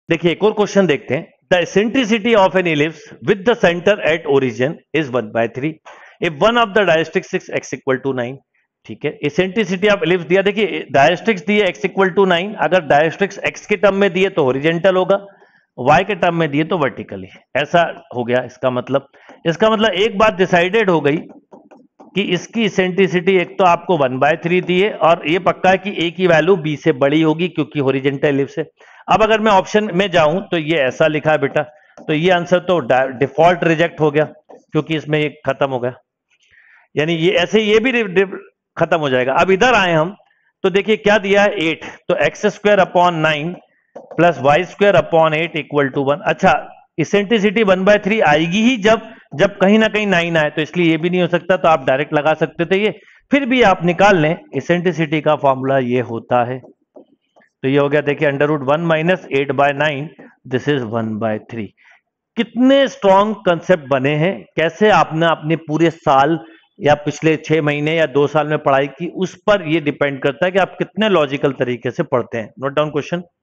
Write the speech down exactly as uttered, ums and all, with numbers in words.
देखिए एक और क्वेश्चन देखते हैं। The eccentricity of an ellipse with the centre at origin is one by three if one of the directrix is x equal to nine. ठीक है, eccentricity of ellipse दिया, देखिए डायस्ट्रिक्स दिए एक्स इक्वल टू नाइन, अगर डायस्ट्रिक्स x के term में दिए तो हॉरिजेंटल होगा, वाई के टर्म में दिए तो वर्टिकली। ऐसा हो गया इसका मतलब। इसका मतलब एक बात डिसाइडेड हो गई कि इसकी इसेंट्रिसिटी एक तो आपको वन बाय थ्री दी है, और ये पक्का है कि ए की वैल्यू बी से बड़ी होगी क्योंकि हॉरिजॉन्टल इलिप्स है। अब अगर मैं ऑप्शन में जाऊं तो ये ऐसा लिखा है बेटा, तो ये आंसर तो डिफॉल्ट रिजेक्ट हो गया क्योंकि इसमें ये खत्म हो गया, यानी ये ऐसे ये भी खत्म हो जाएगा। अब इधर आए हम तो देखिए क्या दिया है, एट, तो x square upon nine plus y square upon eight equal to one. अच्छा, इसेंट्रिसिटी वन बाय थ्री आएगी ही जब जब कहीं ना कहीं नाइन आए, तो इसलिए ये भी नहीं हो सकता, तो आप डायरेक्ट लगा सकते थे ये। फिर भी आप निकाल लें, इसेंट्रिसिटी का फॉर्मूला ये होता है, तो ये हो गया देखिए under root one minus eight by nine, this is one by three. कितने स्ट्रॉन्ग कंसेप्ट बने हैं, कैसे आपने अपने पूरे साल या पिछले छह महीने या दो साल में पढ़ाई की, उस पर ये डिपेंड करता है कि आप कितने लॉजिकल तरीके से पढ़ते हैं। Note down question.